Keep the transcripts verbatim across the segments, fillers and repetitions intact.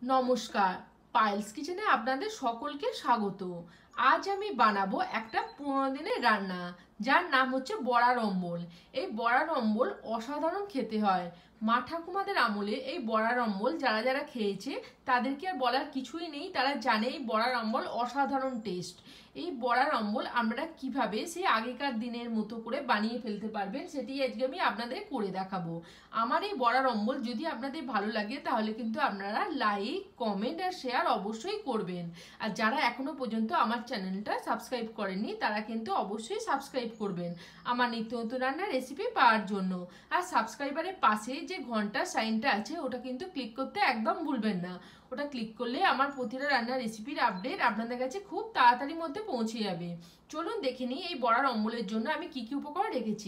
নমস্কার, পায়েলস কিচেনে আপনাদের সকলকে স্বাগত। আজ আমি বানাবো একটা পুরোনো দিনের রান্না, যার নাম হচ্ছে বড়ার অম্বল। এই বড়ার অম্বল অসাধারণ খেতে হয়। মা ঠাকুমাদের আমলে এই বড়ার অম্বল যারা যারা খেয়েছে তাদেরকে আর বলার কিছুই নেই, তারা জানে এই বড়ার অম্বল অসাধারণ টেস্ট। এই বড়ার অম্বল আমরা কিভাবে সেই আগেকার দিনের মতো করে বানিয়ে ফেলতে পারবেন সেটি আজকে আমি আপনাদের করে দেখাবো। আমার এই বড়ার অম্বল যদি আপনাদের ভালো লাগে তাহলে কিন্তু আপনারা লাইক, কমেন্ট আর শেয়ার অবশ্যই করবেন। আর যারা এখনো পর্যন্ত আমার চ্যানেলটা সাবস্ক্রাইব করেননি তারা কিন্তু অবশ্যই সাবস্ক্রাইব করবেন আমার নিত্য নতুন রান্নার রেসিপি পাওয়ার জন্য। আর সাবস্ক্রাইবারের পাশে যে ঘন্টার সাইনটা আছে ওটা কিন্তু ক্লিক করতে একদম ভুলবেন না। ওটা ক্লিক করলে আমার প্রতিটা রান্নার রেসিপির আপডেট আপনাদের কাছে খুব তাড়াতাড়ির মধ্যে পৌঁছে যাবে। চলুন দেখে নিই এই বড়ার অম্বলের জন্য আমি কি কি উপকরণ রেখেছি।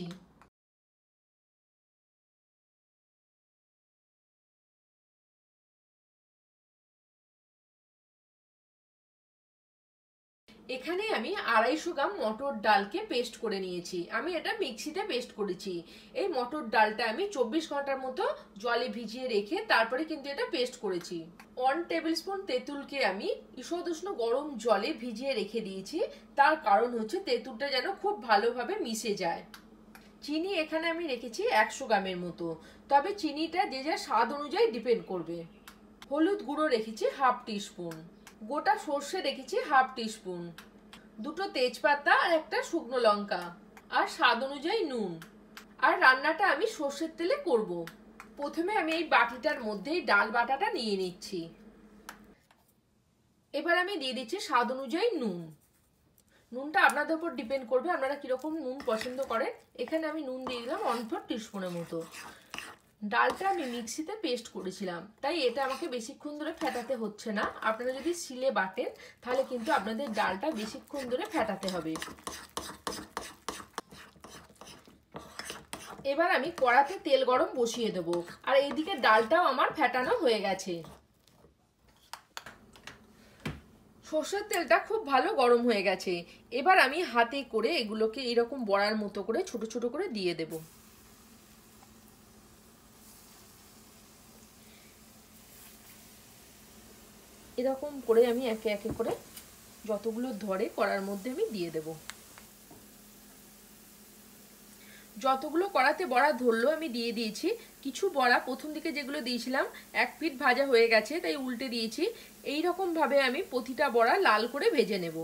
এখানে আমি আড়াইশো গ্রাম মটর ডালকে পেস্ট করে নিয়েছি। আমি এটা মিক্সিতে পেস্ট করেছি। এই মটর ডালটা আমি চব্বিশ ঘন্টার মতো জলে ভিজিয়ে রেখে তারপরে কিন্তু এটা পেস্ট করেছি। ওয়ান টেবিল স্পুন তেঁতুলকে আমি ঈষদুষ্ণ গরম জলে ভিজিয়ে রেখে দিয়েছি। তার কারণ হচ্ছে তেঁতুলটা যেন খুব ভালোভাবে মিশে যায়। চিনি এখানে আমি রেখেছি একশো গ্রামের মতো, তবে চিনিটা যে যার স্বাদ অনুযায়ী ডিপেন্ড করবে। হলুদ গুঁড়ো রেখেছি হাফ টিস্পুন, গোটা সর্ষে রেখেছি হাফ টিস্পুন, দুটো তেজপাতা আর একটা শুকনো লঙ্কা, আর স্বাদ অনুযায়ী নুন। আর রান্নাটা আমি সর্ষের তেলে করব। প্রথমে আমি এই বাটিটার মধ্যে ডাল বাটাটা নিয়ে নিচ্ছি। এবার আমি দিয়ে দিচ্ছি স্বাদ অনুযায়ী নুন। নুনটা আপনাদের উপর ডিপেন্ড করবে আপনারা কিরকম নুন পছন্দ করেন। এখানে আমি নুন দিয়ে দিলাম ওয়ান ফোর টিস্পুনের মতো। ডালটা আমি মিক্সিতে পেস্ট করেছিলাম, তাই এটা আমাকে বেশিক্ষণ ধরে ফেটাতে হচ্ছে না। আপনারা যদি শিলে বাটেন তাহলে কিন্তু আপনাদের ডালটা বেশিক্ষণ ধরে ফেটাতে হবে। এবার আমি কড়াতে তেল গরম বসিয়ে দেব, আর এইদিকে ডালটাও আমার ফেটানো হয়ে গেছে। সর্ষের তেলটা খুব ভালো গরম হয়ে গেছে। এবার আমি হাতে করে এগুলোকে এরকম বড়ার মতো করে ছোট ছোট করে দিয়ে দেব। এরকম করে আমি একে একে করে যতগুলো ধরে কড়ার মধ্যে আমি দিয়ে দেব। যতগুলো কড়াতে বড়া ধরলো আমি দিয়ে দিয়েছি। কিছু বড়া প্রথম দিকে যেগুলো দিয়েছিলাম এক পিঠ ভাজা হয়ে গেছে, তাই উল্টে দিয়েছি। এই রকম ভাবে আমি প্রতিটা বড়া লাল করে ভেজে নেব।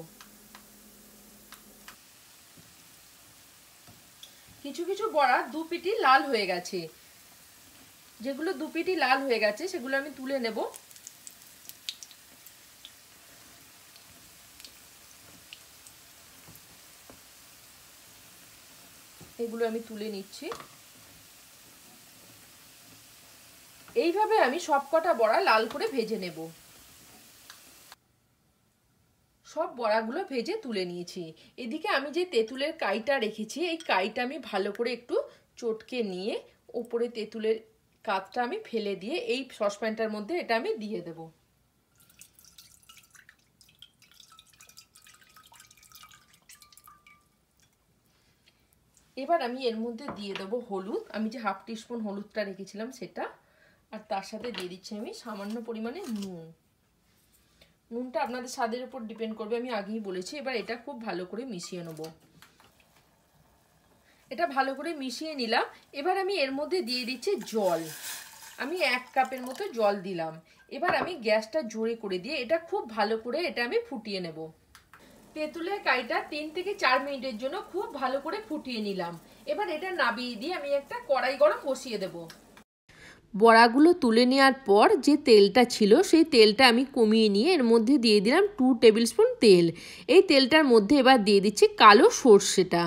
কিছু কিছু বড়া দু পিঠই লাল হয়ে গেছে। যেগুলো দু পিঠই লাল হয়ে গেছে সেগুলো আমি তুলে নেব। এগুলো আমি তুলে নিচ্ছি। এইভাবে আমি সবকটা বড়া লাল করে ভেজে নেব। সব বড়াগুলো ভেজে তুলে নিয়েছি। এদিকে আমি যে তেঁতুলের কাইটা রেখেছি এই কাইটা আমি ভালো করে একটু চটকে নিয়ে উপরে তেঁতুলের কাতটা আমি ফেলে দিয়ে এই সসপ্যানটার মধ্যে এটা আমি দিয়ে দেব। এবার আমি এর মধ্যে দিয়ে দেবো হলুদ। আমি যে হাফ টিস্পুন হলুদটা রেখেছিলাম সেটা, আর তার সাথে দিয়ে দিচ্ছি আমি সামান্য পরিমাণে নুন। নুনটা আপনাদের স্বাদের উপর ডিপেন্ড করবে, আমি আগেই বলেছি। এবার এটা খুব ভালো করে মিশিয়ে নেব। এটা ভালো করে মিশিয়ে নিলাম। এবার আমি এর মধ্যে দিয়ে দিচ্ছি জল। আমি এক কাপের মতো জল দিলাম। এবার আমি গ্যাসটা জোরে করে দিয়ে এটা খুব ভালো করে এটা আমি ফুটিয়ে নেব। তেঁতুলের কাইটা তিন থেকে চার মিনিটের জন্য খুব ভালো করে ফুটিয়ে নিলাম। এবার এটা নাবিয়ে দিয়ে আমি একটা কড়াই গরম বসিয়ে দেব। বড়াগুলো তুলে নেওয়ার পর যে তেলটা ছিল সেই তেলটা আমি কমিয়ে নিয়ে এর মধ্যে দিয়ে দিলাম টু টেবিল স্পুন তেল। এই তেলটার মধ্যে এবার দিয়ে দিচ্ছি কালো সর্ষেটা।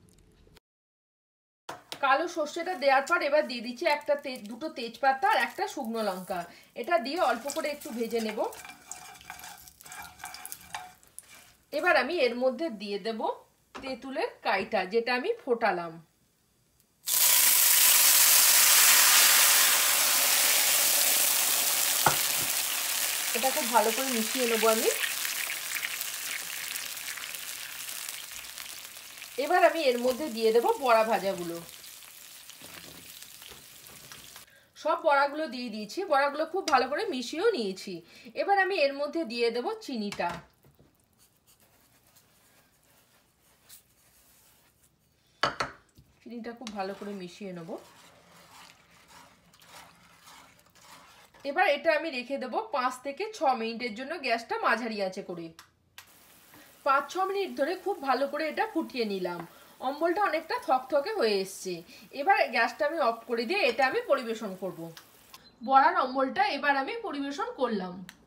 কালো সর্ষেটা দেওয়ার পর এবার দিয়ে দিচ্ছি একটা দুটো তেজপাতা আর একটা শুকনো লঙ্কা। এটা দিয়ে অল্প করে একটু ভেজে নেব। এবার আমি এর মধ্যে দিয়ে দেব তেঁতুলের কাইটা যেটা আমি ফোটালাম। এটা খুব ভালো করে মিশিয়ে নেবো আমি। এবার আমি এর মধ্যে দিয়ে দেব বড়া ভাজাগুলো। সব বড়াগুলো দিয়ে দিয়েছি, বড়াগুলো খুব ভালো করে মিশিয়েও নিয়েছি। এবার আমি এর মধ্যে দিয়ে দেব চিনিটা। চিনিটা খুব ভালো করে মিশিয়ে নেব। এবার এটা আমি রেখে দেবো পাঁচ থেকে ছ মিনিটের জন্য, গ্যাসটা মাঝারি আঁচে করে। পাঁচ ছ মিনিট ধরে খুব ভালো করে এটা ফুটিয়ে নিলাম। অম্বলটা অনেকটা থকথকে হয়ে এসছে। এবার গ্যাসটা আমি অফ করে দিয়ে এটা আমি পরিবেশন করব। বড়ার অম্বলটা এবার আমি পরিবেশন করলাম।